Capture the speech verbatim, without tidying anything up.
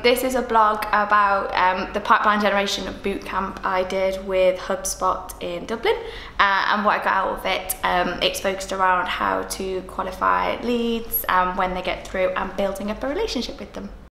This is a blog about um, the pipeline generation bootcamp I did with HubSpot in Dublin, uh, and what I got out of it. Um, it's focused around how to qualify leads um, when they get through and building up a relationship with them.